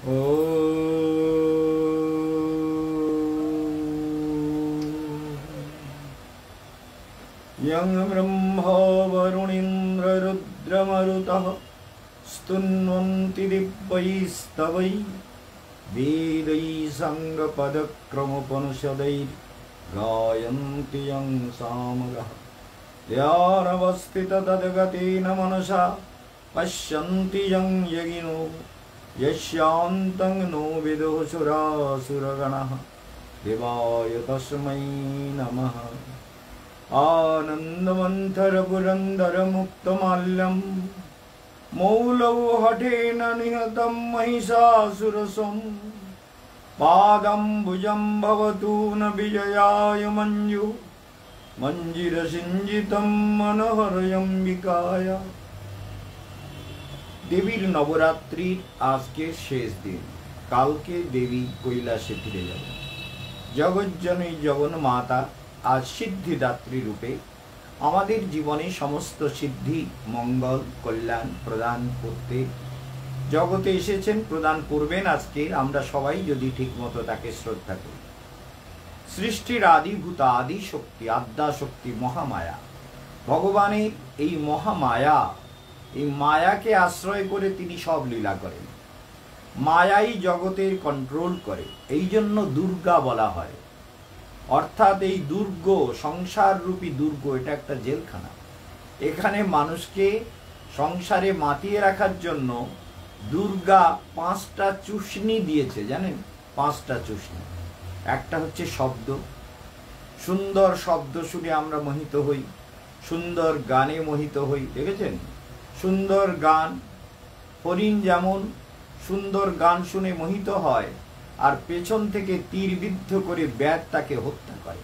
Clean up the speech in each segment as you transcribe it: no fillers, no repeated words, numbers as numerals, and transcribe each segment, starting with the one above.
यं ब्रह्मा वरुणीन्द्ररुद्रमरुतः स्तुन्वन्ति दिव्यैस्तवैः वेदैः साङ्गपदक्रमोपनिषदैर्गायन्ति यं सामगाः ध्यानवस्थितं तद्गतेन मनसा पश्यन्ति यं यगिनो यस्यान्तं नो विदुः सुरासुरगणः देवाय तस्मै नमः। आनन्दमन्थरपुरन्दरमुक्तमाल्यं मौलौ हठेन निहतं महिषासुरसं पादम्बुजं भवतु न विजयाय मञ्जु मञ्जिरसिञ्जितं मनोहरयम्बिकाय। देवीर नवरात्रिर आज के शेष दिन, काल के देवी কৈলাসে ফিরে যাবেন। जगज्जननी जगन माता आज सिद्धिदात्री रूपे आमादेर जीवने समस्त सिद्धि मंगल कल्याण प्रदान करते जगते एसेছেন, प्रदान करबेन। आजके आमरा सबाई यदि ठीकमतो ताके श्रद्धा करी। सृष्टिर आदिभूत आदि शक्ति आद्या शक्ति महामाया भगवानेर এই महामाया এই मायाके आश्रय करे तिनि सब लीला करेन। मायाई जगतेर कंट्रोल करे, এই জন্য दुर्गा बला হয়। अर्थात এই दुर्ग संसार रूपी दुर्ग এটা একটা জেলখানা। এখানে মানুষকে সংসারে মাতিয়ে রাখার জন্য দুর্গা পাঁচটা চুষনি দিয়েছে, জানেন? পাঁচটা চুষনি। একটা হচ্ছে শব্দ, সুন্দর শব্দ শুনে আমরা মোহিত হই, সুন্দর গানে মোহিত হই, দেখেছেন? সুন্দর গান, হরিণ যেমন সুন্দর গান শুনে মোহিত হয় আর পেছন থেকে তীর বিদ্ধ করে ব্যাট তাকে হত্যা করে।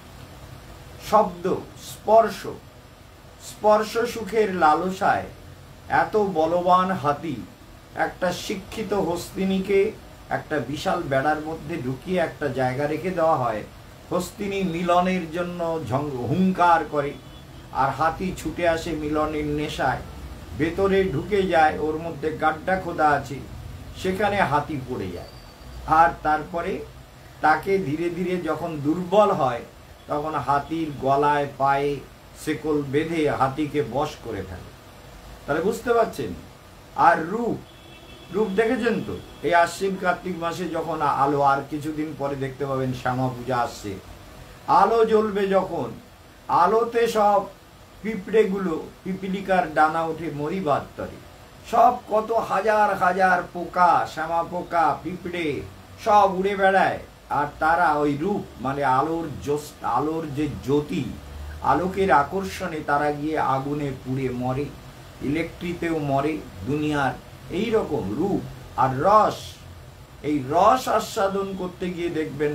শব্দ, স্পর্শ, স্পর্শ সুখের লালসায় এত বলবান হাতি একটা শিক্ষিত হস্তিনীকে একটা বিশাল বেড়ার মধ্যে ঢুকিয়ে একটা জায়গা রেখে দেওয়া হয়। হস্তিনী মিলনের জন্য হুঙ্কার করে আর হাতি ছুটে আসে মিলনের নেশায়, ভেতরে ঢুকে যায়, ওর মধ্যে গাড্ডা খোদা আছে, সেখানে হাতি পড়ে যায়। আর তারপরে তাকে ধীরে ধীরে যখন দুর্বল হয় তখন হাতির গলায় পায়ে শেকল বেঁধে হাতিকে বশ করে ফেলে। তাহলে বুঝতে পারছেন? আর রূপ, রূপ দেখেছেন তো? এই আশ্বিন কার্তিক মাসে যখন আলো, আর কিছুদিন পরে দেখতে পাবেন শ্যামা পূজা আসছে, আলো জ্বলবে যখন, আলোতে সব পিঁপড়েগুলো পিপিলিকার ডানা উঠে মরিবার তরে, সব কত হাজার হাজার পোকা, শ্যামা পোকা, পিঁপড়ে সব উড়ে বেড়ায়। আর তারা ওই রূপ মানে আলোর যে জ্যোতি, আলোকের আকর্ষণে তারা গিয়ে আগুনে পুড়ে মরে, ইলেকট্রিতেও মরে। দুনিয়ার এই রকম রূপ আর রস, এই রস আস্বাদন করতে গিয়ে দেখবেন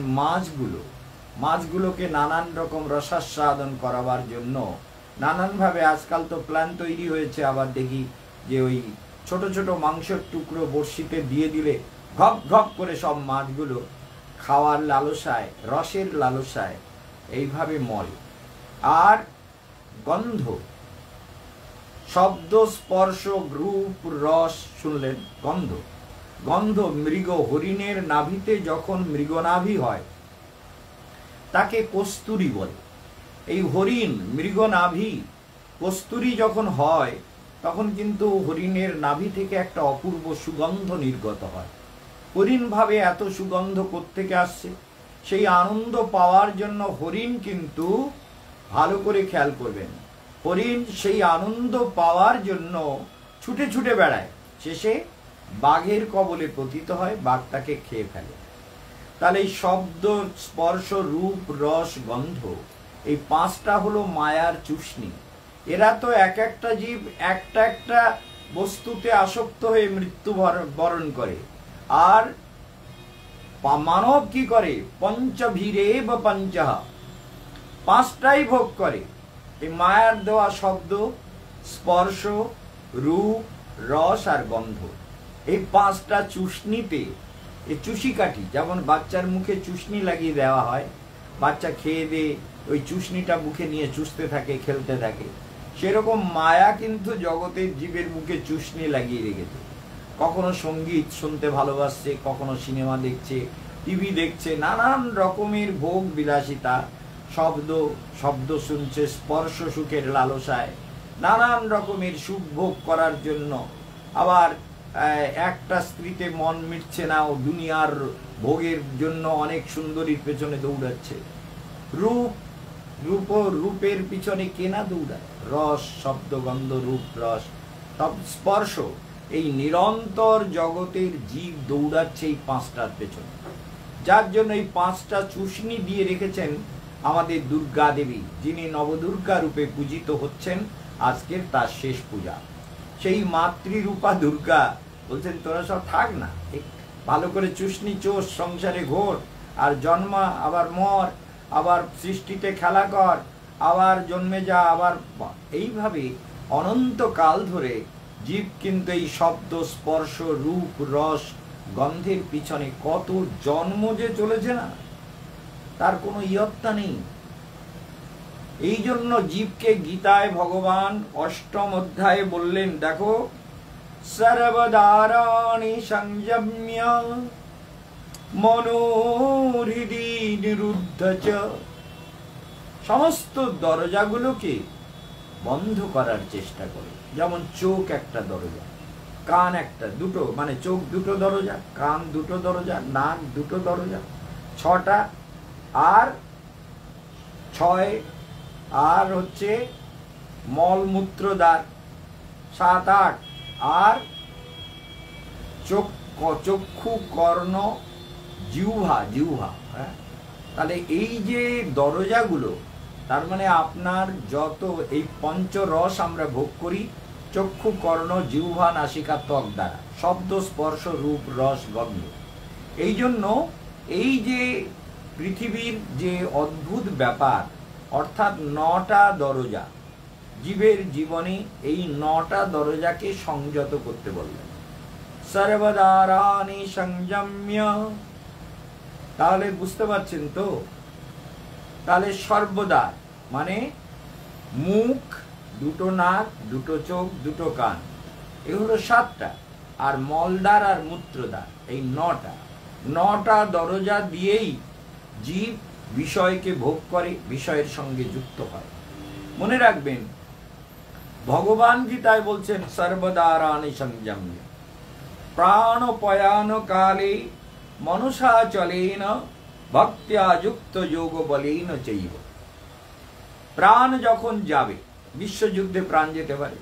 মাছগুলোকে নানান রকম রসাস্বাদন করাবার জন্য নানানভাবে আজকাল তো প্ল্যান তৈরি হয়েছে। আবার দেখি যে ওই ছোট ছোট মাংসের টুকরো বড়শিতে দিয়ে দিলে ঘপ ঘপ করে সব মাছগুলো খাওয়ার লালসায়, রসের লালসায় এইভাবে মরে। আর গন্ধ, শব্দ, স্পর্শ, রূপ, রস শুনলেন, গন্ধ। গন্ধ মৃগ, হরিণের নাভিতে যখন মৃগনাভি হয় তাকে কস্তুরী বলে। এই হরিণ মৃগনাভি কস্তুরী যখন হয় তখন কিন্তু হরিণের নাভি থেকে একটা অপূর্ব সুগন্ধ নির্গত হয়। হরিণ ভাবে এত সুগন্ধ কোত্থেকে আসছে? সেই আনন্দ পাওয়ার জন্য হরিণ কিন্তু, ভালো করে খেয়াল করবেন, হরিণ সেই আনন্দ পাওয়ার জন্য ছুটে ছুটে বেড়ায়, শেষে বাঘের কবলে পতিত হয়, বাঘ তাকে খেয়ে ফেলে। তাহলে এই শব্দ, স্পর্শ, রূপ, রস, গন্ধ, এই পাঁচটা হলো মায়ার চুষনি। এরা তো এক একটা জীব একটা একটা বস্তুতে আসক্ত হয়ে মৃত্যু বরণ করে। আর মানব কি করে? পঞ্চভীরেব পঞ্চহ, পাঁচটাই ভোগ করে। এই মায়ার দেওয়া শব্দ, স্পর্শ, রূপ, রস আর গন্ধ, এই পাঁচটা চুষনিতে, এই চুষি কাঠি, যেমন বাচ্চার মুখে চুষনি লাগিয়ে দেওয়া হয়, বাচ্চা খেয়ে দিয়ে ওই চুষনিটা মুখে নিয়ে চুষতে থাকে, খেলতে থাকে, সেরকম মায়া কিন্তু জগতের জীবের মুখে চুষনি লাগিয়ে রেখেছে। কখনো সঙ্গীত শুনতে ভালোবাসছে, কখনো সিনেমা দেখছে, টিভি দেখছে, নানান রকমের ভোগ বিলাসিতা, শব্দ শুনছে, স্পর্শ সুখের লালসায়, নানান রকমের সুখ ভোগ করার জন্য। আবার একটা স্ত্রীতে মন মিটছে না, ও দুনিয়ার ভোগের জন্য অনেক সুন্দরীর পেছনে দৌড়াচ্ছে। রূপের পিছনে কেনা দৌড়ায়? রস, শব্দ, গন্ধ, রূপ, রস, স্পর্শ, এই নিরন্তর জগতের জীব দৌড়াচ্ছে এই পাঁচটার পেছনে। যার জন্য এই পাঁচটা চুষনি দিয়ে রেখেছেন আমাদের দুর্গা দেবী, যিনি নবদুর্গা রূপে পূজিত হচ্ছেন। আজকের তার শেষ পূজা। সেই মাতৃরূপা দুর্গা বলছেন, তোরা সব থাক না, ভালো করে চুষনি চোষ, সংসারে ঘোর, আর জন্মা, আবার মর, আবার সৃষ্টিতে খেলা কর, আবার জন্মে যা, আবার। এইভাবে অনন্তকাল ধরে জীব কিন্তু এই শব্দ, স্পর্শ, রূপ, রস, গন্ধের পিছনে কত জন্ম যে চলেছে না, তার কোনো ইয়ত্তা নেই। এই জন্য জীবকে গীতায় ভগবান ৮ম অধ্যায়ে বললেন, দেখো, সর্বদারাণি সংযম্য মনোহৃদি নিরুদ্ধ চ। সমস্ত দরজাগুলোকে বন্ধ করার চেষ্টা করে। যেমন চোখ একটা দরজা, কান একটা, দুটো, মানে চোখ দুটো দরজা, কান দুটো দরজা, নাক দুটো দরজা, ৬টা, আর ৬, আর হচ্ছে মলমূত্রদ্বার ৭, ৮, আর চক্ষু, কর্ণ, জিহ্বা। হ্যাঁ, তাহলে এই যে দরজাগুলো, তার মানে আপনার যত এই পঞ্চরস আমরা ভোগ করি চক্ষু, কর্ণ, জিহ্বা, নাসিকা, ত্বক দ্বারা, শব্দ, স্পর্শ, রূপ, রস, গন্ধ। এই জন্য এই যে পৃথিবীর যে অদ্ভুত ব্যাপার, অর্থাৎ ৯টা দরজা জীবের জীবনে, এই ৯টা দরজাকে সংযত করতে বললেন। সর্বদারাণি সংযম্য, তাহলে বুঝতে পারছেন তো? তাহলে সর্বদা মানে মুখ, দুটো নাক, দুটো চোখ, দুটো কান, এগুলো ৭টা, আর মলদ্বার আর মূত্রদ্বার, এই ৯টা দরজা দিয়েই জীব বিষয়কে ভোগ করে, বিষয়ের সঙ্গে যুক্ত হয়। মনে রাখবেন, ভগবান গীতায় বলছেন সর্বদারাণি সংযম্য প্রাণপয়ান কালে মনুষা চলেন ভক্ত্যা যুক্ত যোগ বলেন চৈব। প্রাণ যখন যাবে, বিশ্বযুদ্ধে প্রাণ যেতে পারে,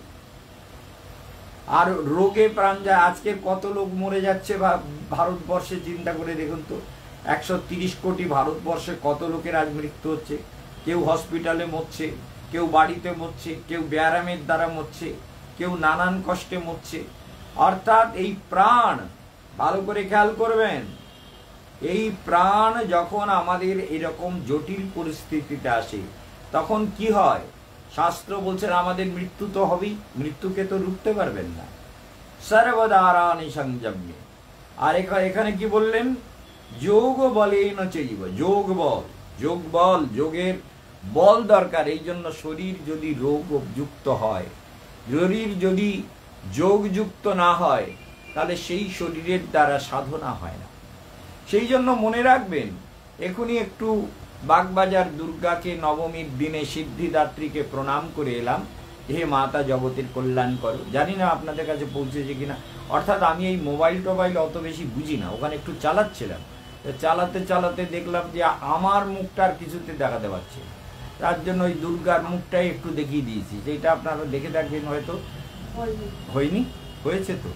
আর রোগে প্রাণ যায়। আজকে কত লোক মরে যাচ্ছে ভারতবর্ষে, চিন্তা করে দেখুন তো। ১৩০ কোটি ভারতবর্ষে কত লোকের আজ মৃত্যু হচ্ছে। কেউ হসপিটালে মরছে, কেউ বাড়িতে মরছে, কেউ ব্যায়ামের দ্বারা মরছে, কেউ নানান কষ্টে মরছে। অর্থাৎ এই প্রাণ, ভালো করে খেয়াল করবেন, এই প্রাণ যখন আমাদের এরকম জটিল পরিস্থিতিতে আসে, তখন কি হয়? শাস্ত্র বলছেন আমাদের মৃত্যু তো হবেই, মৃত্যুকে তো রুখতে পারবেন না। সর্বদারাণি সংযম্য। আর এখানে কি বললেন? যোগ বলেন চৈব, যোগ বল, যোগের বল দরকার। এই জন্য শরীর যদি রোগযুক্ত হয়, শরীর যদি যোগযুক্ত না হয়, তাহলে সেই শরীরের দ্বারা সাধনা হয় না। সেই জন্য মনে রাখবেন, এখনই একটু বাগবাজার দুর্গাকে নবমীর দিনে সিদ্ধিদাত্রীকে প্রণাম করে এলাম। হে মাতা জগতের কল্যাণ করো। জানি না আপনাদের কাছে পৌঁছেছে কিনা। অর্থাৎ আমি এই মোবাইল টোবাইল অত বেশি বুঝি না, ওখানে একটু চালাচ্ছিলাম, চালাতে চালাতে দেখলাম যে আমার মুখটা আর কিছুতে দেখাতে পারছে, তার জন্য ওই দুর্গার মুখটাই একটু দেখিয়ে দিয়েছি। যেটা আপনারা দেখে থাকবেন হয়তো। হয়নি? হয়েছে তো,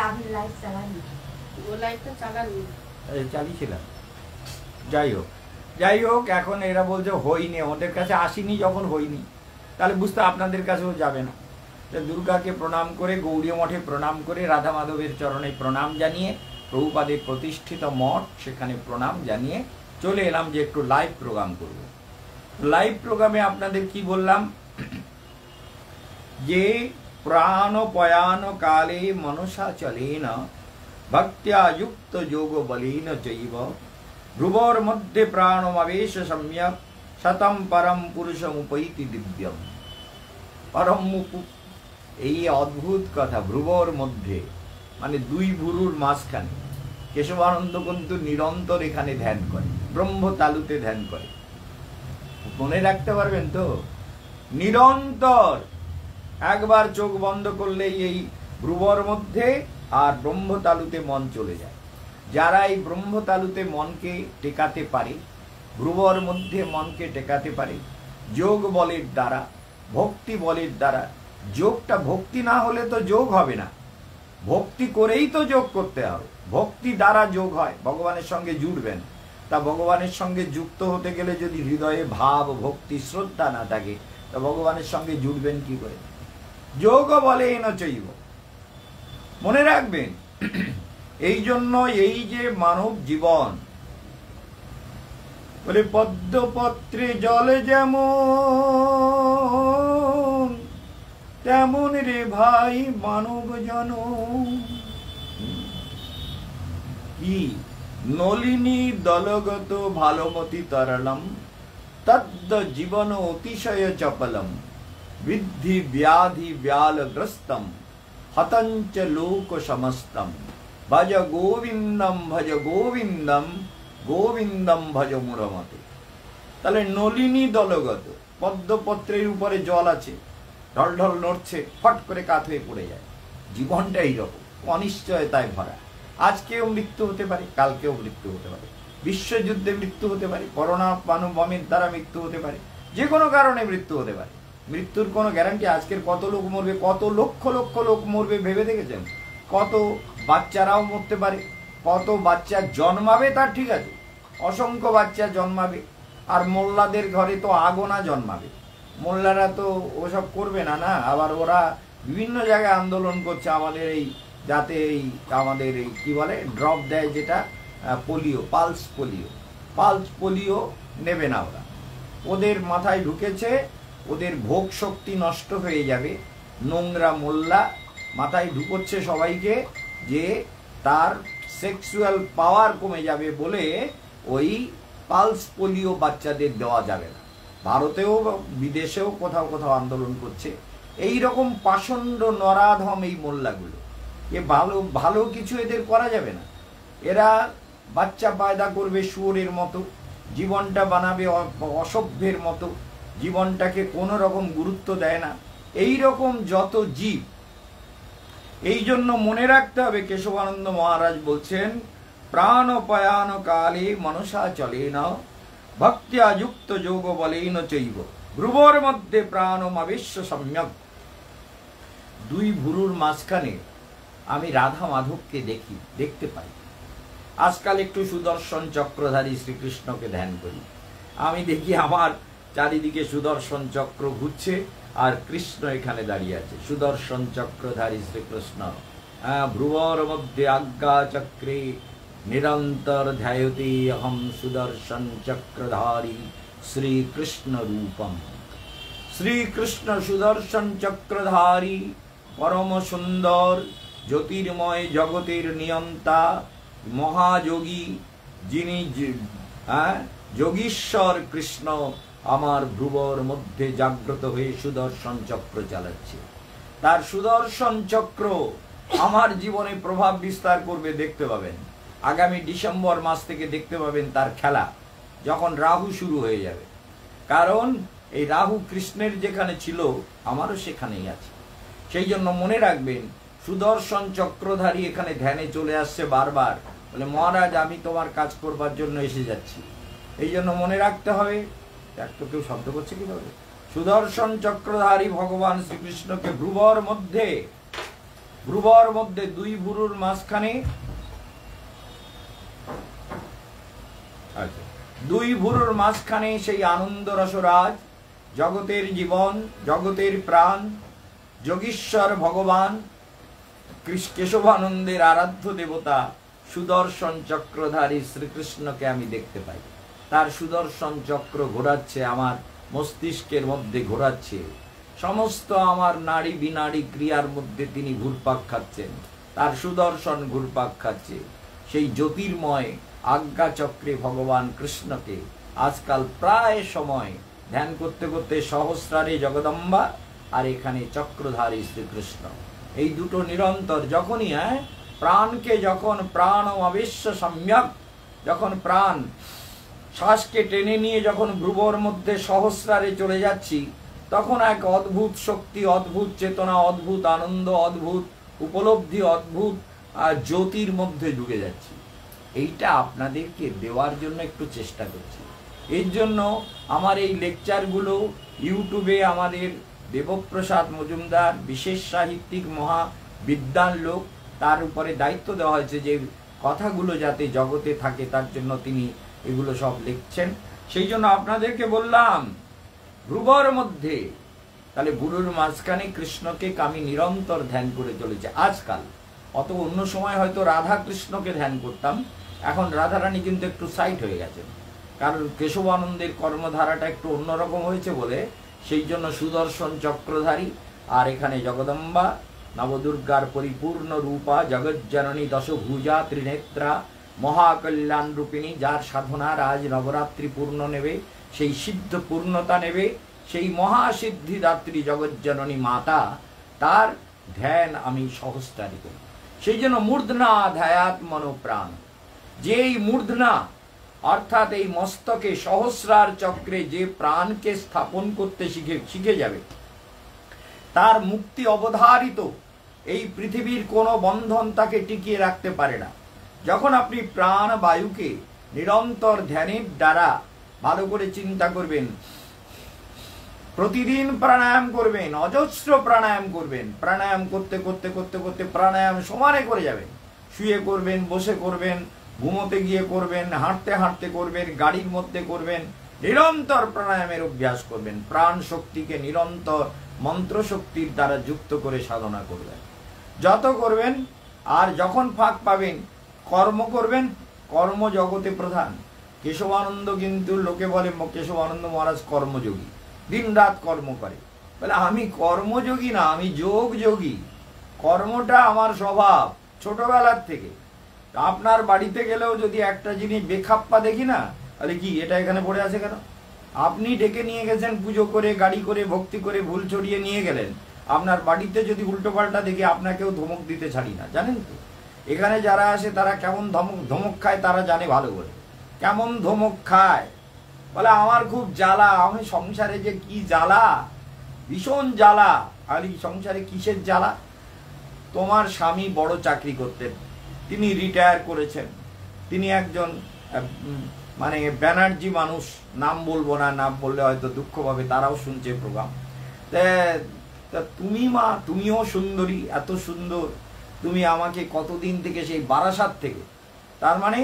চালিয়েছিলাম। যাই হোক, এখন এরা বলছে হয়নি, ওদের কাছে আসিনি, যখন হয়নি তাহলে বুঝতে আপনাদের কাছেও যাবে না। দুর্গাকে প্রণাম করে, গৌড়ীয় মঠে প্রণাম করে, রাধা মাধবের চরণে প্রণাম জানিয়ে, প্রভুপাদের প্রতিষ্ঠিত মঠ, সেখানে প্রণাম জানিয়ে চলে এলাম যে একটু লাইভ প্রোগ্রাম করব। লাইভ প্রোগ্রামে আপনাদের কি বললাম? যে প্রাণপয়ান কালে মনুষা চলেন ভক্ত্যা যুক্ত যোগ বলেন চৈব ভ্রুবর মধ্যে প্রাণমাবেশ সম্যক শতম পরম পুরুষমুপৈতি দিব্যম। পরম, এই অদ্ভুত কথা, ভ্রুবর মধ্যে, মানে দুই ভুরুর মাঝখানে কেশবানন্দ কিন্তু নিরন্তর এখানে ধ্যান করে, ব্রহ্ম তালুতে ধ্যান করে। মনে রাখতে পারবেন তো, নিরন্তর একবার চোখ বন্ধ করলেই এই ভ্রুবর মধ্যে আর ব্রহ্ম তালুতে মন চলে যায়। যারা এই ব্রহ্ম তালুতে মনকে টেকাতে পারে, ভ্রুবর মধ্যে মনকে টেকাতে পারে যোগ বলের দ্বারা, ভক্তি বলের দ্বারা। যোগটা ভক্তি না হলে তো যোগ হবে না, ভক্তি করেই তো যোগ করতে হবে। ভক্তি দ্বারা যোগ হয়, ভগবানের সঙ্গে জুড়বেন। তা ভগবানের সঙ্গে যুক্ত হতে গেলে যদি হৃদয়ে ভাব, ভক্তি, শ্রদ্ধা না থাকে, তা ভগবানের সঙ্গে জুড়বেন কি করে? যোগ বলে ন চৈব। মনে রাখবেন, এই জন্য এই যে মানব জীবন, বলে পদ্মপত্রে জলে যেমন তেমন রে ভাই মানব জন। কি নলিনী দলগত ভালোমতি তরলম তদ্দ জীবন অতিশয় চপলম বৃদ্ধি ব্যাধি ব্যালগ্রস্তম হতঞ্চ লোক সমস্তম ভজ গোবিন্দম ভজ গোবিন্দম গোবিন্দম ভজ মুরমতে। তাহলে নলিনী দলগত, পদ্মপত্রের উপরে জল আছে, ঢল ঢল নড়ছে, ফট করে কাত হয়ে পড়ে যায়। জীবনটা এইরকম অনিশ্চয়তায় ভরা। আজকেও মৃত্যু হতে পারে, কালকেও মৃত্যু হতে পারে, বিশ্বযুদ্ধে মৃত্যু হতে পারে, করোনা বমের দ্বারা মৃত্যু হতে পারে, যে কোনো কারণে মৃত্যু হতে পারে। মৃত্যুর কোনো গ্যারান্টি? আজকের কত লোক মরবে, কত লক্ষ লক্ষ লোক মরবে ভেবে দেখেছেন? কত বাচ্চারাও মরতে পারে, কত বাচ্চা জন্মাবে তার ঠিক আছে, অসংখ্য বাচ্চা জন্মাবে। আর মোল্লাদের ঘরে তো আগোনা জন্মাবে। মোল্লারা তো ওসব করবে না, না। আবার ওরা বিভিন্ন জায়গায় আন্দোলন করছে আমাদের এই, যাতে এই আমাদের এই কি বলে ড্রপ দেয়, যেটা পোলিও, পালস পোলিও নেবে না ওরা। ওদের মাথায় ঢুকেছে ওদের ভোগ শক্তি নষ্ট হয়ে যাবে। নোংরা মোল্লা মাথায় ঢুকোচ্ছে সবাইকে যে তার সেক্সুয়াল পাওয়ার কমে যাবে বলে ওই পালস পোলিও বাচ্চাদের দেওয়া যাবে না। ভারতেও বিদেশেও কোথাও কোথাও আন্দোলন করছে। এই রকম পাষণ্ড নরাধম এই মোল্লাগুলো, এ ভালো ভালো কিছু এদের করা যাবে না। এরা বাচ্চা পয়দা করবে শুয়োরের মতো, জীবনটা বানাবে অসভ্যের মতো, জীবনটাকে কোনো রকম গুরুত্ব দেয় না। এই রকম যত জীব, এই জন্য মনে রাখতে হবে, কেশবানন্দ মহারাজ বলছেন, প্রাণপয়ান কালে মনসা চলে না ভক্তিয়া যুক্ত যোগ বলেন চৈব ভ্রুবর মধ্যে প্রাণমাবেশ্য সম্যক। দুই ভুরুর মাঝখানে আমি রাধা মাধবকে দেখতে পাই। আজকাল একটু সুদর্শন চক্রধারী শ্রীকৃষ্ণকে ধ্যান করি, আমি দেখি আমার চারিদিকে সুদর্শন চক্র ঘুরছে আর কৃষ্ণ এখানে দাঁড়িয়ে আছে। সুদর্শন চক্রধারী শ্রীকৃষ্ণ ভ্রুবর মধ্যে আজ্ঞা চক্রে নিরন্তর ধ্যায়তে অহম সুদর্শন চক্রধারী শ্রীকৃষ্ণ রূপম। শ্রীকৃষ্ণ সুদর্শন চক্রধারী পরম সুন্দর জ্যোতির্ময় জগতের নিয়ন্তা মহাযোগী, যিনি যোগীশ্বর কৃষ্ণ আমার ভ্রুবর মধ্যে জাগ্রত হয়ে সুদর্শন চক্র চালাচ্ছে। তার সুদর্শন চক্র আমার জীবনে প্রভাব বিস্তার করবে, দেখতে পাবেন। আগামী ডিসেম্বর মাস থেকে দেখতে পাবেন তার খেলা, যখন রাহু শুরু হয়ে যাবে। কারণ এই রাহু কৃষ্ণের যেখানে ছিল আমারও সেখানেই আছে। সেই জন্য মনে রাখবেন, সুদর্শন চক্রধারী এখানে ধ্যানে চলে আসছে বারবার, বলে মহারাজ আমি তোমার কাজ করবার জন্য এসে যাচ্ছি। এই জন্য মনে রাখতে হবে, একটু কেউ শব্দ করছে কি বলে, সুদর্শন চক্রধারী ভগবান শ্রীকৃষ্ণকে ভ্রুবর মধ্যে দুই ভুরুর মাঝখানে, দুই ভুরুর মাঝখানে সেই আনন্দ রসরাজ, জগতের জীবন, জগতের প্রাণ, যোগীশ্বর ভগবান কেশবানন্দের আরাধ্য দেবতা সুদর্শন চক্রধারী শ্রীকৃষ্ণকে আমি দেখতে পাই। তার সুদর্শন চক্র ঘোরাচ্ছে, আমার মস্তিষ্কের মধ্যে ঘোরাচ্ছে, সমস্ত আমার নাড়ি বিনাড়ি ক্রিয়ার মধ্যে তিনি ঘুরপাক খাচ্ছেন, তার সুদর্শন ঘুরপাক খাচ্ছে। সেই জ্যোতির্ময় আজ্ঞা চক্রে ভগবান কৃষ্ণকে আজকাল প্রায় সময় ধ্যান করতে করতে সহস্রারে জগদম্বা আর এখানে চক্রধারী শ্রীকৃষ্ণ, এই দুটো নিরন্তর যখনই প্রাণকে যখন প্রাণ অবিশ্ব সম্যক, যখন প্রাণ শ্বাসকে টেনে নিয়ে যখন ভ্রুবর মধ্যে সহস্রারে চলে যাচ্ছি, তখন এক অদ্ভুত শক্তি, অদ্ভুত চেতনা, অদ্ভুত আনন্দ, অদ্ভুত উপলব্ধি, অদ্ভুত জ্যোতির মধ্যে ঢুকে যাচ্ছি। এইটা আপনাদেরকে দেওয়ার জন্য একটু চেষ্টা করছি। এর জন্য আমার এই লেকচারগুলো ইউটিউবে আমাদের দেবপ্রসাদ মজুমদার বিশেষ সাহিত্যিক মহাবিদ্যান লোক, তার উপরে দায়িত্ব দেওয়া হয়েছে যে কথাগুলো যাতে জগতে থাকে তার জন্য তিনি এগুলো সব লিখছেন। সেই জন্য আপনাদেরকে বললাম ভ্রুবর মধ্যে, তাহলে গুরুর মাঝখানে কৃষ্ণকে আমি নিরন্তর ধ্যান করে চলেছি আজকাল। অত অন্য সময় হয়তো রাধা কৃষ্ণকে ধ্যান করতাম, এখন রাধারানী কিন্তু একটু সাইড হয়ে গেছেন, কারণ কেশবানন্দের কর্মধারাটা একটু অন্যরকম হয়েছে বলে সেই জন্য সুদর্শন চক্রধারী আর এখানে জগদম্বা নবদুর্গার পরিপূর্ণ রূপা জগজ্জননী দশভুজা ত্রিনেত্রা মহাকল্যাণ রূপিণী, যার সাধনার আজ নবরাত্রি পূর্ণ নেবে, সেই সিদ্ধ পূর্ণতা নেবে, সেই মহাসিদ্ধিদাত্রী জগজ্জননী মাতা, তার ধ্যান আমি সহস্রারি করি। সেই জন্য মূর্ধনা ধ্যায়াত মনোপ্রাণ, যে এই মূর্ধনা অর্থাৎ এই মস্তকে সহস্রার চক্রে যে প্রাণকে স্থাপন করতে শিখে যাবে, তার মুক্তি অবধারিত। এই পৃথিবীর কোনো বন্ধন তাকে টিকিয়ে রাখতে পারে না। যখন আপনি প্রাণ বায়ুকে নিরন্তর ধ্যানের দ্বারা ভালো করে চিন্তা করবেন, প্রতিদিন প্রাণায়াম করবেন, অজস্র প্রাণায়াম করবেন, প্রাণায়াম করতে করতে করতে করতে প্রাণায়াম সমানে করে যাবেন। শুয়ে করবেন, বসে করবেন, ঘুমোতে গিয়ে করবেন, হাঁটতে হাঁটতে করবেন, গাড়ির মধ্যে করবেন, নিরন্তর প্রাণায়ামের অভ্যাস করবেন। প্রাণ শক্তিকে নিরন্তর মন্ত্র শক্তির দ্বারা যুক্ত করে সাধনা করবেন। যত করবেন আর যখন ফাঁক পাবেন কর্ম করবেন। কর্ম জগতে প্রধান। কেশবানন্দ কিন্তু লোকে বলে কেশবানন্দ মহারাজ কর্মযোগী, দিন রাত কর্ম করে। বলে আমি কর্মযোগী না, আমি যোগযোগী। কর্মটা আমার স্বভাব ছোটবেলার থেকে। আপনার বাড়িতে গেলেও যদি একটা জিনিস বেখাপ্পা দেখি না, তাহলে কি এটা এখানে পড়ে আছে কেন? আপনি ডেকে নিয়ে গেছেন পুজো করে, গাড়ি করে, ভক্তি করে, ভুল ছড়িয়ে নিয়ে গেলেন। আপনার বাড়িতে যদি উল্টো পাল্টা দেখি আপনাকেও ধমক দিতে ছাড়ি না, জানেন তো? এখানে যারা আসে তারা কেমন ধমক খায় তারা জানে ভালো করে। কেমন ধমক খায় বলে আমার খুব জ্বালা, আমি সংসারে যে কি জ্বালা, ভীষণ জ্বালা। আর এই সংসারে কিসের জ্বালা? তোমার স্বামী বড় চাকরি করতেন, তিনি রিটায়ার করেছেন, তিনি একজন মানে ব্যানার্জি মানুষ, নাম বলবো না, নাম বললে হয়তো দুঃখ পাবে, তারাও শুনছে প্রোগ্রাম। তুমি মা, তুমিও সুন্দরী, এত সুন্দর, তুমি আমাকে কতদিন থেকে, সেই বারাসাত থেকে, তার মানে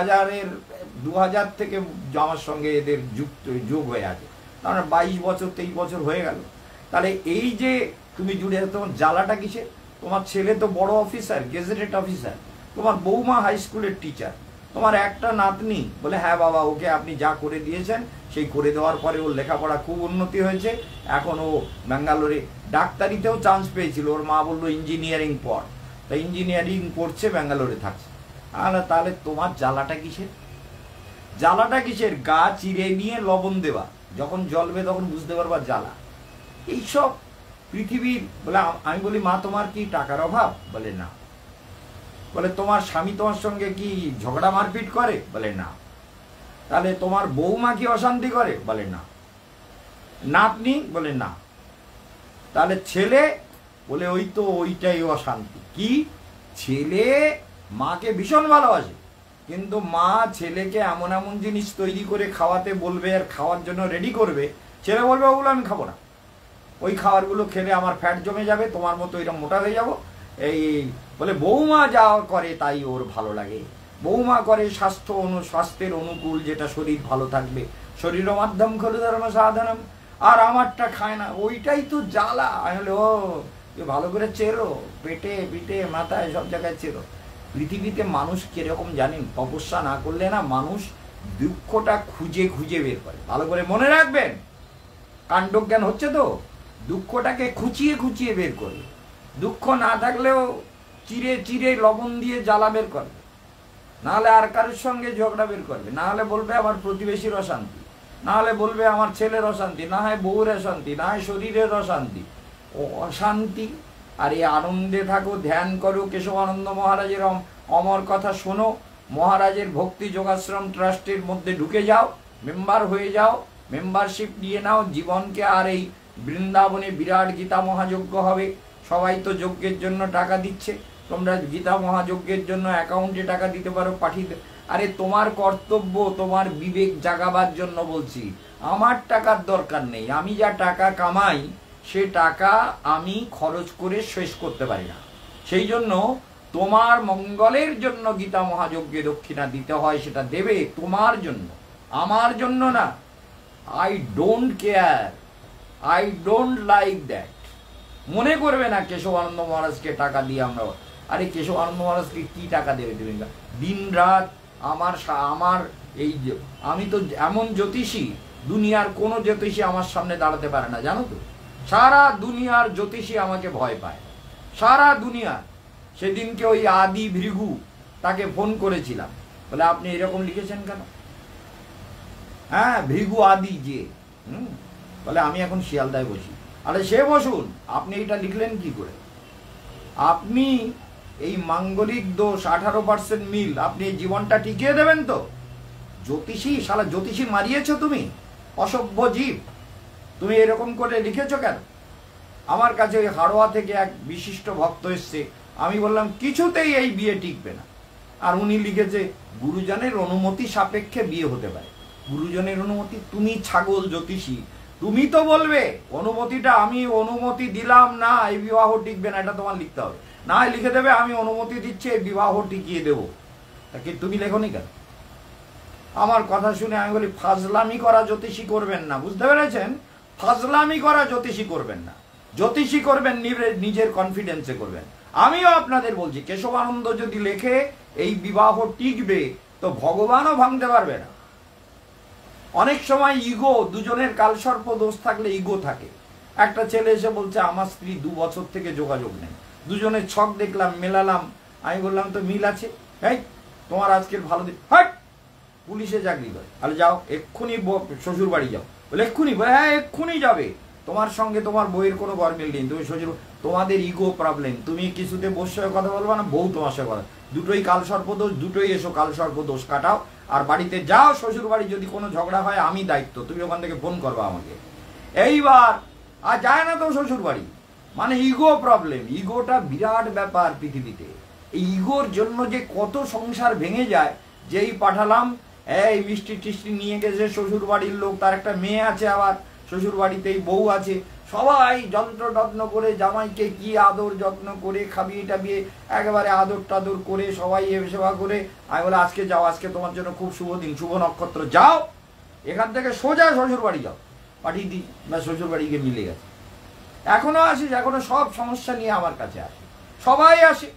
2000 থেকে আমার সঙ্গে এদের যোগ হয়ে আছে, তার মানে 22 বছর 23 বছর হয়ে গেল। তাহলে এই যে তুমি জুড়ে, তোমার জ্বালাটা কিসে? তোমার ছেলে তো বড় অফিসার, গেজেটেড অফিসার, তোমার বৌমা হাই স্কুলের টিচার, তোমার একটা নাতনি বলে হ্যাঁ বাবা ওকে আপনি যা করে দিয়েছেন সেই করে দেওয়ার পরে ওর লেখাপড়া খুব উন্নতি হয়েছে, এখন ও ব্যাঙ্গালোরে ডাক্তারিতেও চান্স পেয়েছিল, ওর মা বললো ইঞ্জিনিয়ারিং পড়, তা ইঞ্জিনিয়ারিং পড়ছে, ব্যাঙ্গালোরে থাকছে। তাহলে তোমার জ্বালাটা কিসের? জ্বালাটা কিসের? গা চিরে নিয়ে লবণ দেওয়া, যখন জ্বলবে তখন বুঝতে পারবা জ্বালা। এইসব পৃথিবীর। বলে আমি বলি মা তোমার কি টাকার অভাব? বলে না। বলে তোমার স্বামী তোমার সঙ্গে কি ঝগড়া মারপিট করে? বলে না। তাহলে তোমার বৌমা কি অশান্তি করে? বলে না। নাতনি? বলে না। তাহলে ছেলে? বলে ওই তো ওইটাই অশান্তি। কি? ছেলে মাকে ভীষণ ভালোবাসে, কিন্তু মা ছেলেকে এমন এমন জিনিস তৈরি করে খাওয়াতে বলবে আর খাওয়ার জন্য রেডি করবে, ছেলে বলবে ওগুলো আমি খাবো না, ওই খাবারগুলো খেলে আমার ফ্যাট জমে যাবে, তোমার মতো এরকম মোটা হয়ে যাবো। এই বলে বৌমা যা করে তাই ওর ভালো লাগে, বৌমা করে স্বাস্থ্যের অনুকূল, যেটা শরীর ভালো থাকবে, শরীর মাধ্যম খলু ধর্ম সাধনম, আর আমারটা খায় না, ওইটাই তো জ্বালা। আমি বলে ও ভালো করে চেরো, পেটে পিঠে মাথায় সব জায়গায় চেরো। পৃথিবীতে মানুষ কিরকম জানেন? তপস্যা না করলে না মানুষ দুঃখটা খুঁজে খুঁজে বের করে। ভালো করে মনে রাখবেন, কাণ্ডজ্ঞান হচ্ছে তো, দুঃখটাকে খুঁচিয়ে খুঁচিয়ে বের করবে। দুঃখ না থাকলেও চিরে চিরে লবণ দিয়ে জ্বালা বের করবে, নাহলে আর কারোর সঙ্গে ঝগড়া বের করবে, না হলে বলবে আমার প্রতিবেশীর অশান্তি, না হলে বলবে আমার ছেলের অশান্তি, না হয় বউর অশান্তি, না হয় শরীরের অশান্তি। ও অশান্তি আর এই আনন্দে থাকো, ধ্যান করো, কেশবানন্দ মহারাজের অমর কথা শোনো, মহারাজের ভক্তি যোগাশ্রম ট্রাস্টের মধ্যে ঢুকে যাও, মেম্বার হয়ে যাও, মেম্বারশিপ নিয়ে নাও জীবনকে। আর এই বৃন্দাবনে বিরাট গীতা মহাযজ্ঞ হবে, সবাই তো যজ্ঞের জন্য টাকা দিচ্ছে, তোমরা গীতা মহাযজ্ঞের জন্য অ্যাকাউন্টে টাকা দিতে পারো, পাঠিয়ে। আরে তোমার কর্তব্য তোমার বিবেক জাগাবার জন্য বলছি, আমার টাকার দরকার নেই। আমি যা টাকা কামাই সে টাকা আমি খরচ করে শেষ করতে পারি না, সেই জন্য তোমার মঙ্গলের জন্য গীতা মহাযজ্ঞে দক্ষিণা দিতে হয়, সেটা দেবে তোমার জন্য, আমার জন্য না। I don't care, I don't like that. মনে করবে না কেশবানন্দ মহারাজকে টাকা দিয়ে আমরা, আরে কেশবানন্দ মহারাজকে কি টাকা দেবে দেবেন? দিন রাত আমার এই আমি তো এমন জ্যোতিষী, দুনিয়ার কোনো জ্যোতিষী আমার সামনে দাঁড়াতে পারে না, জানো তো? সারা দুনিয়ার জ্যোতিষী আমাকে ভয় পায়, সারা দুনিয়া। সেদিনকে ওই আদি ভৃগু তাকে ফোন করেছিলাম, বলে আপনি এরকম লিখেছেন কেন? হ্যাঁ, ভৃগু আদি যে, বলে আমি এখন শিয়ালদায় বসি। আরে সে বসুন, আপনি এটা লিখলেন কি করে? আপনি এই মাঙ্গলিক দোষ 18% মিল, আপনি এই জীবনটা টিকিয়ে দেবেন তো? জ্যোতিষী, শালা জ্যোতিষী মারিয়েছো তুমি, অসভ্য জীব। তুমি এরকম করে লিখেছো কেন? আমার কাছে ওই হাড়োয়া থেকে এক বিশিষ্ট ভক্ত এসছে, আমি বললাম কিছুতেই এই বিয়ে টিকবে না। আর উনি লিখেছে গুরুজনের অনুমতি সাপেক্ষে বিয়ে হতে পারে। গুরুজনের অনুমতি? তুমি ছাগল জ্যোতিষী, তুমি তো বলবে অনুমতিটা, আমি অনুমতি দিলাম না এই বিবাহ টিকবে না, এটা তোমার লিখতে হবে। না লিখে দেবে আমি অনুমতি দিচ্ছি এই বিবাহ টিকিয়ে দেবো, তাকে তুমি লেখনি কেন? আমার কথা শুনে আমি বলি ফাজলামি করা জ্যোতিষী করবেন না, বুঝতে পেরেছেন? ফাজলামি করা জ্যোতিষী করবেন না, জ্যোতিষী করবেন নিজের কনফিডেন্সে করবেন। আমিও আপনাদের বলছি, কেশবানন্দ যদি লেখে এই বিবাহ টিকবে তো ভগবানও ভাঙতে পারবে না। অনেক সময় ইগো, দুজনের কালসর্প দোষ থাকলে ইগো থাকে। একটা ছেলে এসে বলছে আমার স্ত্রী 2 বছর থেকে যোগাযোগ নেই, দুজনের ছক দেখলাম, মেলালাম, আমি বললাম তো মিল আছে, এই তোমার আজকের ভালো দিন, হাট পুলিশে চাকরি করে, তাহলে যাও এক্ষুনি শ্বশুর বাড়ি যাও। বলে এক্ষুনি? বলে হ্যাঁ এক্ষুনি যাবে, তোমার সঙ্গে তোমার বইয়ের কোনো গরমিল নেই, তুমি শ্বশুর, তোমাদের ইগো প্রবলেম, তুমি কিছুতে বউর সঙ্গে কথা বলবা না, বউ তোমার সঙ্গে কথা, দুটোই কালসর্পদোষ, দুটোই এসো কালসর্পদোষ কাটাও, আর বাড়িতে যাও। শ্বশুর বাড়ি যদি কোনো ঝগড়া হয় আমি দায়িত্ব, তুমি ওখান থেকে ফোন করবা আমাকে। এইবার আর যায় না তো শ্বশুর বাড়ি, মানে ইগো প্রবলেম। ইগোটা বিরাট ব্যাপার পৃথিবীতে, এই ইগোর জন্য যে কত সংসার ভেঙে যায়। যেই পাঠালাম এই মিষ্টি টিষ্টি নিয়ে গেছে শ্বশুর বাড়ির লোক, তার একটা মেয়ে আছে, আবার শ্বশুর বাড়িতেই বউ আছে, সবাই যন্ত্র টত্ন করে জামাইকে কি আদর যত্ন করে খাবিয়ে টাবিয়ে একেবারে আদর টাদর করে সবাই সেবা করে। আমি বলে আজকে যাও, আজকে তোমার জন্য খুব শুভ দিন, শুভ নক্ষত্র, যাও এখান থেকে সোজা শ্বশুর বাড়ি যাও, পাঠিয়ে দিই বা শ্বশুর বাড়ি গিয়ে মিলে গেছে। এখনো আসিস, এখনো সব সমস্যা নিয়ে আমার কাছে আসে, সবাই আসে।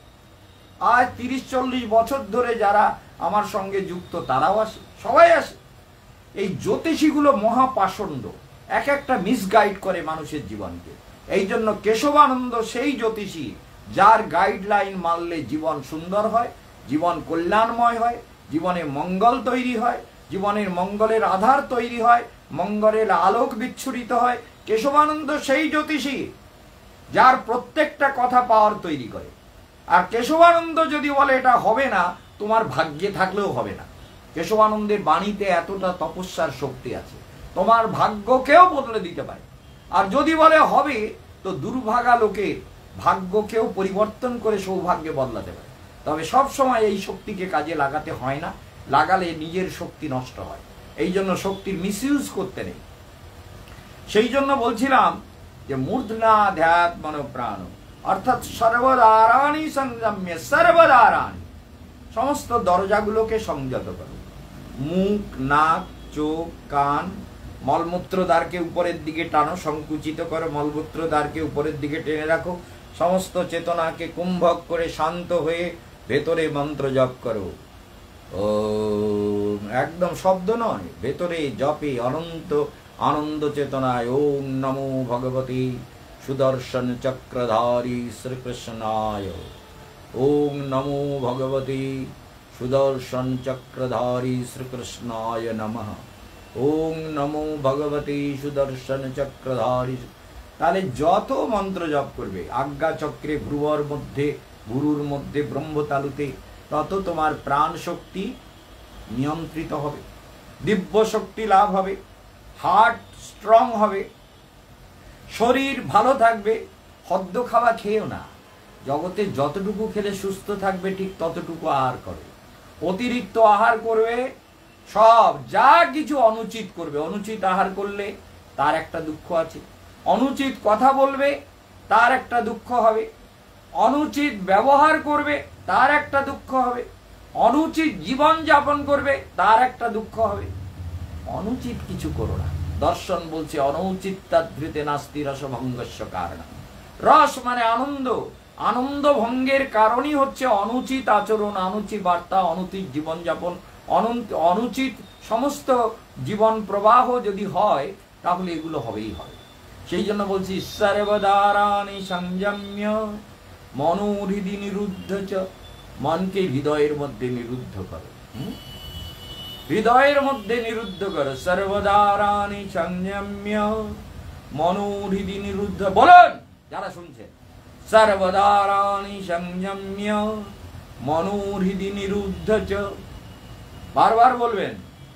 আজ 30-40 বছর ধরে যারা আমার সঙ্গে যুক্ত তারাও আসে, সবাই আসে। এই জ্যোতিষীগুলো মহাপাষণ্ড, এক একটা মিসগাইড করে মানুষের জীবনকে। এই জন্য কেশবানন্দ সেই জ্যোতিষী যার গাইডলাইন মানলে জীবন সুন্দর হয়, জীবন কল্যাণময় হয়, জীবনে মঙ্গল তৈরি হয়, জীবনের মঙ্গলের আধার তৈরি হয়, মঙ্গলের আলোক বিচ্ছুরিত হয়। কেশবানন্দ সেই জ্যোতিষী যার প্রত্যেকটা কথা পাওয়ার তৈরি করে। আর কেশবানন্দ যদি বলে এটা হবে না, তোমার ভাগ্যে থাকলেও হবে না। কেশবানন্দের বাণীতে এতটা তপস্যার শক্তি আছে, তোমার ভাগ্যকেও বদলে দিতে পারে। আর যদি বলে হবে, তো দুর্ভাগা লোকের ভাগ্যকেও পরিবর্তন করে সৌভাগ্যে বদলাতে পারে। তবে সব সময় এই শক্তিকে কাজে লাগাতে হয় না, লাগালে নিজের শক্তি নষ্ট হয়। এই জন্য শক্তির মিসইউজ করতে নেই। সেই জন্য বলছিলাম যে মূর্ধনা ধ্যাত মনোপ্রাণ, অর্থাৎ সর্বদ্বারাণি সংযম্য, সর্বদ্বারাণি, সমস্ত দরজাগুলোকে সংযত করো। মুখ, নাক, চোখ, কান, মলমূত্র দ্বারকে উপরের দিকে টানো, সংকুচিত করো, মলমূত্র দ্বারকে উপরের দিকে টেনে রাখো। সমস্ত চেতনাকে কুম্ভক করে শান্ত হয়ে ভেতরে মন্ত্র জপ করো। ও একদম শব্দ নয়, ভেতরে জপে অনন্ত আনন্দ চেতনায় ওম নমো ভগবতী সুদর্শন চক্রধারী শ্রীকৃষ্ণায়, ওম নমো ভগবতী সুদর্শন চক্রধারী শ্রীকৃষ্ণায় নমঃ, ওম নমো ভগবতী সুদর্শন চক্রধারী। তাহলে যত মন্ত্র জপ করবে আজ্ঞা চক্রে ভ্রুবর মধ্যে গুরুর মধ্যে ব্রহ্মতালুতে, তত তোমার প্রাণ শক্তি নিয়ন্ত্রিত হবে, দিব্য শক্তি লাভ হবে, হার্ট স্ট্রং হবে, শরীর ভালো থাকবে। খাদ্য খাওয়া খেয়েও না, জগতে যতটুকু খেলে সুস্থ থাকবে ঠিক ততটুকু আহার করবে। অতিরিক্ত আহার করবে, সব যা কিছু অনুচিত করবে, অনুচিত আহার করলে তার একটা দুঃখ আছে, অনুচিত কথা বলবে তার একটা দুঃখ হবে, অনুচিত ব্যবহার করবে তার একটা দুঃখ হবে, অনুচিত জীবন যাপন করবে তার একটা দুঃখ হবে। অনুচিত কিছু করো না। দর্শন বলছে অনৌচিত্যাধৃতে নাস্তি রসভঙ্গস্য কারণ। রস মানে আনন্দ, আনন্দ ভঙ্গের কারণই হচ্ছে অনুচিত আচরণ, অনুচিত বার্তা, অনুচিত জীবনযাপন, অনুচিত সমস্ত জীবন প্রবাহ যদি হয় তাহলে এগুলো হবেই হবে। সেই জন্য বলছি সর্বদারানি সংযম্য মনোহৃদি নিরুদ্ধ চ, মনকে হৃদয়ের মধ্যে নিরুদ্ধ করো, হৃদয়ের মধ্যে নিরুদ্ধ করো। সর্বদারানি সংযম্য মনোহৃদি নিরুদ্ধ, বলুন যারা শুনছেন, সর্বদারানি সংযম্য মনোহৃদি নিরুদ্ধ চ, বারবার বলবেন।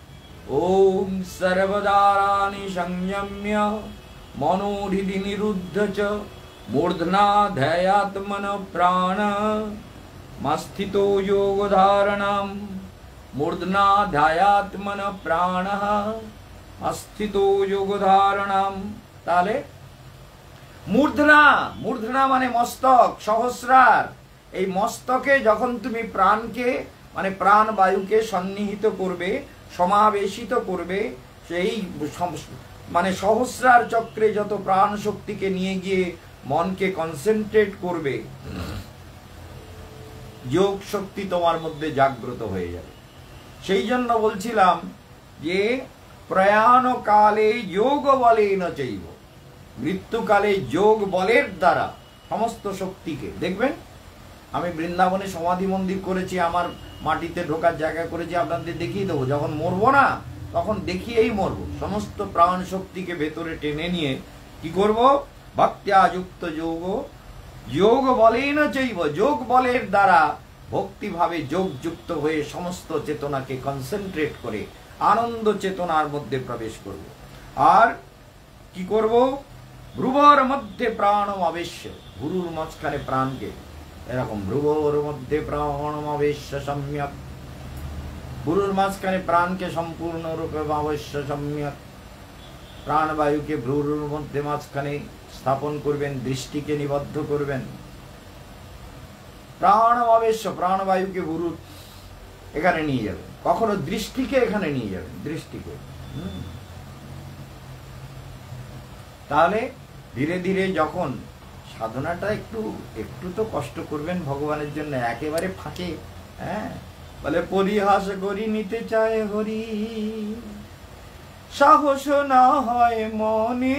ওম সর্বদারানি সংযম্য মনোহৃদি নিরুদ্ধ চ মূর্ধনা ধ্যায়াত্মন প্রাণ মস্থিতো যোগ ধারণম, মূর্ধনা ধ্যায়াত্মন প্রাণ মস্থিতো যোগ ধারণম। তাহলে মূর্ধনা, মূর্ধনা মানে মস্তক, সহস্রার। এই মস্তকে যখন তুমি প্রাণকে মানে প্রাণ বায়ুকে সন্নিহিত করবে, সমাবেশিত করবে, সেই মানে সহস্রার চক্রে যত প্রাণ শক্তিকে নিয়ে গিয়ে মনকে কনসেন্ট্রেট করবে, যোগ শক্তি তোমার মধ্যে জাগ্রত হয়ে যাবে। সেই জন্য বলছিলাম যে প্রয়াণ কালে যোগ বলে ন চৈব, মৃত্যুকালে যোগ বলের দ্বারা সমস্ত শক্তিকে, দেখবেন আমি বৃন্দাবনে সমাধি মন্দির করেছি, আমার মাটিতে ঢোকার জায়গা করেছি, আপনাদের দেখিয়ে দেবো। যখন মরবো না তখন দেখিয়েই মরবো। সমস্ত প্রাণ শক্তিকে ভেতরে টেনে নিয়ে কি করব? ভক্ত্যা যুক্ত যোগ, যোগ বলেই না চৈব, যোগ বলের দ্বারা ভক্তিভাবে যোগ যুক্ত হয়ে সমস্ত চেতনাকে কনসেন্ট্রেট করে আনন্দ চেতনার মধ্যে প্রবেশ করব। আর কি করব? ভ্রুবর মধ্যে প্রাণম আবেশ্য, ভ্রুর মাঝখানে প্রাণকে এরকম ভ্রুবর মধ্যে প্রাণম আবেশ্য সম্যক, ভ্রুর মাঝখানে প্রাণকে সম্পূর্ণরূপে আবেশ্য সম্যক, প্রাণবায়ুকে ভ্রুর মধ্যে মাঝখানে স্থাপন করবেন, দৃষ্টিকে নিবদ্ধ করবেন। প্রাণম আবেশ্য, প্রাণবায়ুকে ভ্রুর এখানে নিয়ে যাবেন, কখনো দৃষ্টিকে এখানে নিয়ে যাবেন, দৃষ্টিকে। তাহলে ধীরে ধীরে যখন সাধনাটা একটু একটু তো কষ্ট করবেন ভগবানের জন্য, একেবারে ফাঁকে, হ্যাঁ, বলে পরিহাস করি নিতে চায় হরি, সাহস না হয় মনে।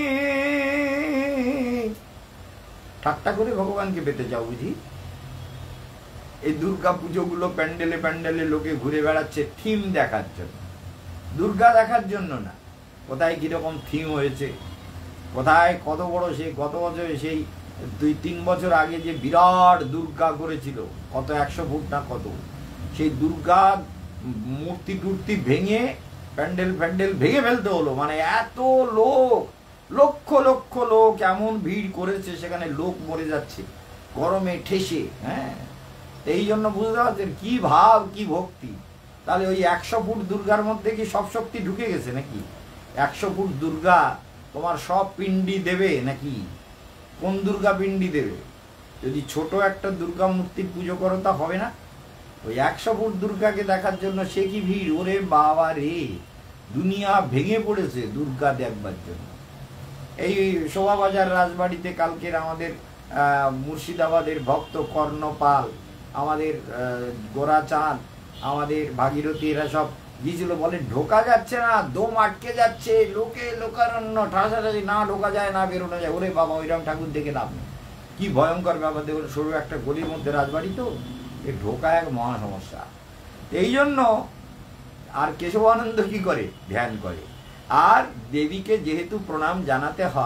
ঠাট্টা করে ভগবানকে পেতে চাও বুঝি? এই দুর্গা পুজো গুলো প্যান্ডেলে প্যান্ডেলে লোকে ঘুরে বেড়াচ্ছে থিম দেখার জন্য, দুর্গা দেখার জন্য না। কোথায় কিরকম থিম হয়েছে, কোথায় কত বড়, সেই গত বছর সেই 2-3 বছর আগে যে বিরাট দুর্গা করেছিল, কত 100 ফুট না কত, সেই দুর্গা মূর্তি টুর্তি ভেঙে প্যান্ডেল ফ্যান্ডেল ভেঙে ফেলতে হলো। মানে এত লোক, লক্ষ লক্ষ লোক, এমন ভিড় করেছে, সেখানে লোক মরে যাচ্ছে গরমে ঠেসে। হ্যাঁ, এই জন্য বুঝতে পারছেন কি ভাব, কি ভক্তি। তাহলে ওই 100 ফুট দুর্গার মধ্যে কি সব শক্তি ঢুকে গেছে নাকি? 100 ফুট দুর্গা তোমার সব পিণ্ডি দেবে নাকি? কোন দুর্গা পিণ্ডি দেবে? যদি ছোট একটা দুর্গা মূর্তির পুজো করো তা হবে না? ওই 100 ফুট দুর্গাকে দেখার জন্য সে কি ভিড়! ওরে বাবা রে, দুনিয়া ভেঙে পড়েছে দুর্গা দেখবার জন্য। এই শোভাবাজার রাজবাড়িতে কালকের আমাদের মুর্শিদাবাদের ভক্ত কর্ণপাল, আমাদের গোরাচাঁদ, আমাদের ভাগীরথী, এরা সব গিয়েছিল। বলে ঢোকা যাচ্ছে না, দম আটকে যাচ্ছে, লোকে লোকারণ্য, ঠাসাঠাসি, না ঢোকা যায় না বেরোনো যায়। ওরে বাবা, ওইরকম ঠাকুর দেখে লাভ নেই, কি ভয়ঙ্কর ব্যাপার। দেখুন, সরু একটা গলির মধ্যে রাজবাড়ি, তো এ ঢোকা এক মহা সমস্যা। এই জন্য আর কেশবানন্দ কি করে? ধ্যান করে। আর দেবীকে যেহেতু প্রণাম জানাতে হয়,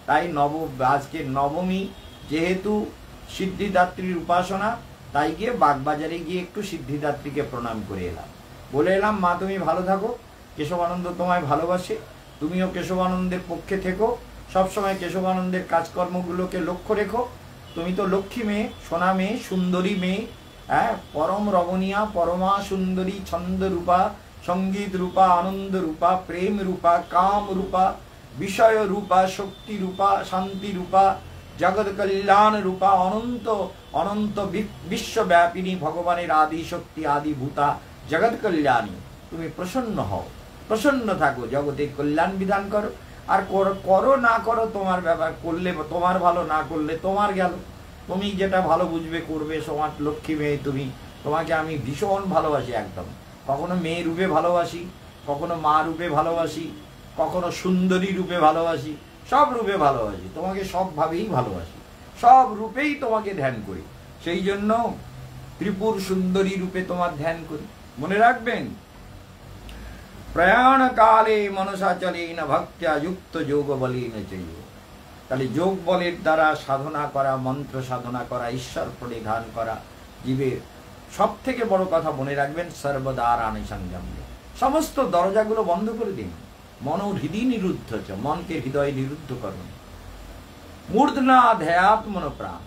তাই আজকে নবমী, যেহেতু সিদ্ধিদাত্রীর উপাসনা, তাই গিয়ে বাগবাজারে গিয়ে একটু সিদ্ধিদাত্রীকে প্রণাম করে এলাম, বলে এলাম মা তুমি ভালো থাকো, কেশবানন্দ তোমায় ভালোবাসে, তুমিও কেশবানন্দের পক্ষে থেকো, সবসময় কেশবানন্দের কাজকর্মগুলোকে লক্ষ্য রেখো। তুমি তো লক্ষ্মী মেয়ে, সোনা মেয়ে, সুন্দরী মেয়ে, হ্যাঁ, পরম রমণীয়া, পরমা সুন্দরী, ছন্দ রূপা, সঙ্গীত রূপা, আনন্দ রূপা, প্রেম রূপা, কাম রূপা, বিষয় রূপা, শক্তি রূপা, শান্তি রূপা, জগৎ কল্যাণ রূপা, অনন্ত অনন্ত বিশ্বব্যাপিনী, ভগবানের আদি শক্তি, আদি ভূতা, জগৎ কল্যাণী। তুমি প্রসন্ন হও, প্রসন্ন থাকো, জগতের কল্যাণ বিধান করো। আর করো না করো তোমার ব্যাপার, করলে তোমার ভালো, না করলে তোমার গেল। তুমি যেটা ভালো বুঝবে করবে। সমাজ লক্ষ্মী মেয়ে তুমি, তোমাকে আমি ভীষণ ভালোবাসি একদম। কখনো মেয়ে রূপে ভালোবাসি, কখনো মা রূপে ভালোবাসি, কখনো সুন্দরী রূপে ভালোবাসি, সব রূপে ভালোবাসি তোমাকে, সবভাবেই ভালোবাসি, সব রূপেই তোমাকে ধ্যান করি। সেই জন্য ত্রিপুর সুন্দরী রূপে তোমার ধ্যান করি। মনে রাখবেন, প্রয়াণ কালে মনসা চলে না ভক্ত্যা যুক্ত যোগ বলে না চাই। তাহলে যোগ বলের দ্বারা সাধনা করা, মন্ত্র সাধনা করা, ঈশ্বর পরিধান করা জীবের সব থেকে বড় কথা। মনে রাখবেন, সর্বদ্বারাণি সংযম, সমস্ত দরজাগুলো বন্ধ করে দিন। মনোহৃদয় নিরুদ্ধ, মনকে হৃদয় নিরুদ্ধ করুন। মূর্ধনা ধ্যায়াত্মন প্রাণ,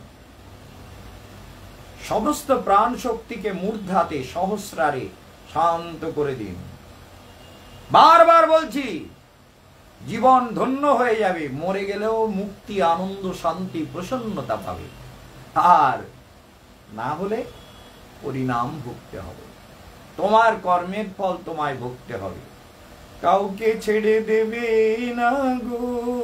সমস্ত প্রাণ শক্তিকে মূর্ধাতে, সহস্রারে শান্ত করে দিন। বারবার বলছি, জীবন ধন্য হয়ে যাবে, মরে গেলেও মুক্তি, আনন্দ, শান্তি, প্রসন্নতা পাবে। আর না হলে পরিণাম ভুগতে হবে, তোমার কর্মের ফল তোমায় ভুগতে হবে। কাউকে ছেড়ে দেবে না গো,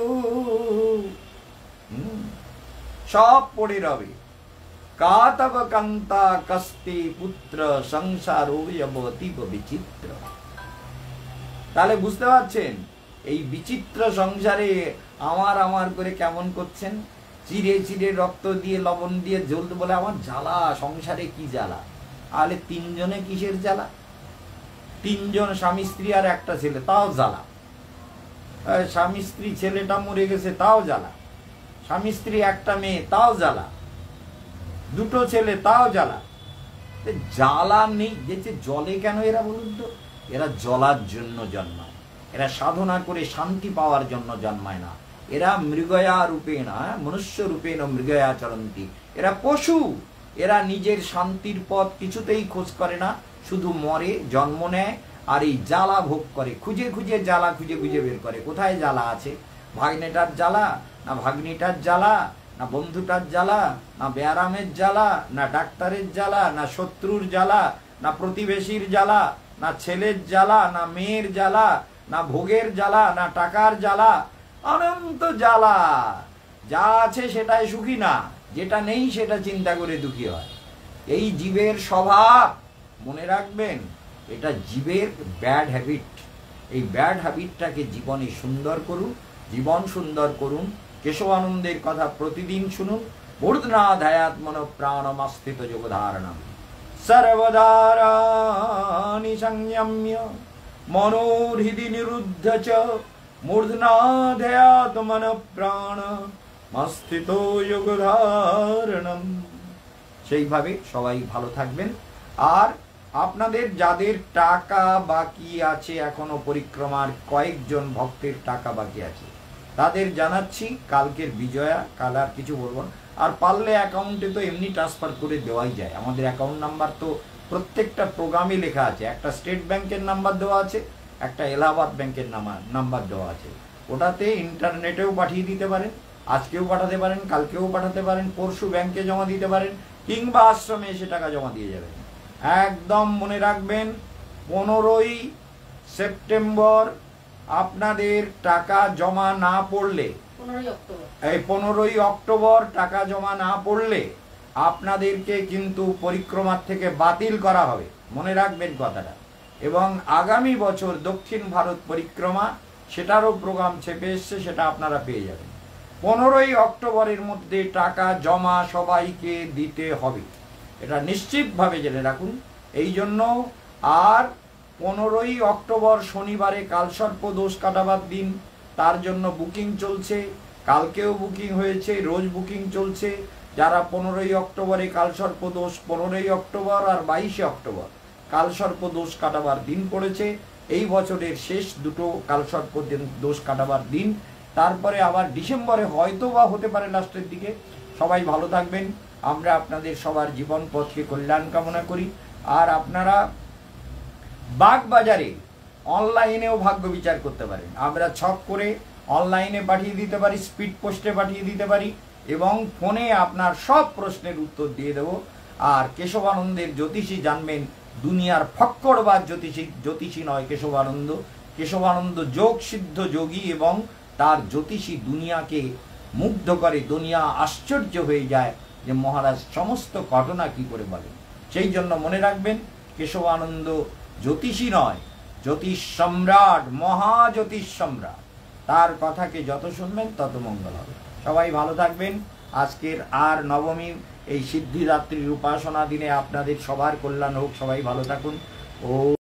সব পড়ে রবে। কাতব কান্তা কস্তে পুত্র সংসারো অতীব বিচিত্র। তাহলে বুঝতে পারছেন, এই বিচিত্র সংসারে আমার আমার করে কেমন করছেন, চিড়ে চিড়ে রক্ত দিয়ে লবণ দিয়ে জ্বলতে বলে আমার জ্বালা, সংসারে কি জ্বালা। তাহলে তিনজনে কিসের জ্বালা? তিনজন স্বামী স্ত্রী আর একটা ছেলে, তাও জ্বালা। স্বামী স্ত্রী, ছেলেটা মরে গেছে, তাও জ্বালা। স্বামী স্ত্রী একটা মেয়ে, তাও জ্বালা। দুটো ছেলে, তাও জ্বালা। জ্বালা নেই যে জলে কেন এরা বলুন তো? এরা জ্বলার জন্য জন্মায়, এরা সাধনা করে শান্তি পাওয়ার জন্য জন্মায় না। এরা মৃগয়া রূপে না, মনুষ্য রূপে না মৃগয়া চরন্তি। এরা পশু, এরা নিজের শান্তির পথ কিছুতেই খোঁজ করে না, শুধু মরে, জন্ম নেয়, আর এই জ্বালা ভোগ করে। খুঁজে খুঁজে জ্বালা খুঁজে খুঁজে বের করে। কোথায় জ্বালা আছে? ভাগ্নেটার জ্বালা, না ভাগ্নিটার জ্বালা, না বন্ধুটার জ্বালা, না ব্যারামের জ্বালা, না ডাক্তারের জ্বালা, না শত্রুর জ্বালা, না প্রতিবেশীর জ্বালা, না ছেলের জ্বালা, না মেয়ের জ্বালা, না ভোগের জ্বালা, না টাকার জ্বালা। অনন্ত জ্বালা। যা আছে সেটাই সুখী না, যেটা নেই সেটা চিন্তা করে দুঃখী হয়। এই জীবের স্বভাব, মনে রাখবেন, এটা জীবের ব্যাড হ্যাবিট। এই ব্যাড হ্যাবিটটাকে জীবনে সুন্দর করুন, জীবন সুন্দর করুন। কেশবানন্দের কথা প্রতিদিন শুনুন। মূর্ধনা ধ্যায়াত্মন প্রাণমাস্থিত যোগধারণম সর্বদারাণি সংযম্য মনোহৃদি নিরুদ্ধ চ মূর্ধনা ধ্যায়াত্মন প্রাণমাস্থিত যোগধারণম। সেইভাবে সবাই ভালো থাকবেন। আর আপনাদের যাদের টাকা বাকি আছে, এখনো পরিক্রমার কয়েকজন ভক্তের টাকা বাকি আছে, তাদের জানাচ্ছি কালকের বিজয়া, কাল আর কিছু বলবো না। আর পারলে অ্যাকাউন্টে তো এমনি ট্রান্সফার করে দেওয়াই যায়। আমাদের অ্যাকাউন্ট নাম্বার তো প্রত্যেকটা প্রোগ্রামে লেখা আছে। একটা স্টেট ব্যাংকের নাম্বার দেওয়া আছে, একটা এলাহাবাদ ব্যাংকের নাম্বার দেওয়া আছে। ওটাতে ইন্টারনেটেও পাঠিয়ে দিতে পারেন, আজকেও পাঠাতে পারেন, কালকেও পাঠাতে পারেন, পরশু ব্যাংকে জমা দিতে পারেন, কিংবা আশ্রমে এসে টাকা জমা দিয়ে যাবেন। একদম মনে রাখবেন, 15ই সেপ্টেম্বর আপনাদের টাকা জমা না পড়লে, এই 15ই অক্টোবর টাকা জমা না পড়লে আপনাদেরকে কিন্তু পরিক্রমার থেকে বাতিল করা হবে। মনে রাখবেন কথাটা। এবং আগামী বছর দক্ষিণ ভারত পরিক্রমা, সেটারও প্রোগ্রাম ছেপে এসছে, সেটা আপনারা পেয়ে যাবেন। 15ই অক্টোবরের মধ্যে টাকা জমা সবাইকে দিতে হবে, এটা নিশ্চিতভাবে জেনে রাখুন। এই জন্য আর 15ই অক্টোবর শনিবারে কালসর্প দোষ কাটাবার দিন, তার জন্য বুকিং চলছে। কালকেও বুকিং হয়েছে, রোজ বুকিং চলছে। যারা 15ই অক্টোবরে কালসর্প দোষ, 15ই অক্টোবর আর 22শে অক্টোবর কালসর্প দোষ কাটাবার দিন পড়েছে। এই বছরের শেষ দুটো কালসর্প দোষ কাটাবার দিন। তারপরে আবার ডিসেম্বরে হয়তো বা হতে পারে লাস্টের দিকে। সবাই ভালো থাকবেন। আমরা আপনাদের সবার জীবন পথকে কল্যাণ কামনা করি। আর আপনারা বাগবাজারে অনলাইনেও ভাগ্য বিচার করতে পারেন। আমরা ছক করে অনলাইনে পাঠিয়ে দিতে পারি, স্পিড পোস্টে পাঠিয়ে দিতে পারি, এবং ফোনে আপনার সব প্রশ্নের উত্তর দিয়ে দেব। আর কেশবানন্দের জ্যোতিষী জানবেন, দুনিয়ার ফক্করবাদ জ্যোতিষী নয় কেশবানন্দ। কেশবানন্দ যোগ সিদ্ধ যোগী, এবং তার জ্যোতিষী দুনিয়াকে মুগ্ধ করে। দুনিয়া আশ্চর্য হয়ে যায় যে মহারাজ সমস্ত ঘটনা কি করে বলেন। সেই জন্য মনে রাখবেন, কেশবানন্দ জ্যোতিষী নয়, জ্যোতিষ সম্রাট, মহাজ্যোতিষ সম্রাট। তার কথাকে যত শুনবেন তত মঙ্গল হবে। সবাই ভালো থাকবেন। আজকের আর নবমীর এই সিদ্ধিদাত্রীর উপাসনা দিনে আপনাদের সবার কল্যাণ হোক। সবাই ভালো থাকুন। ও